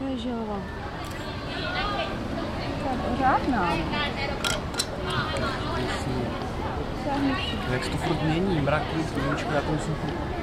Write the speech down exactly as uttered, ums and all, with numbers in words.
To je želva. To je pořádná. Jak se to furt mění, mraky, sluníčko, já to musím furt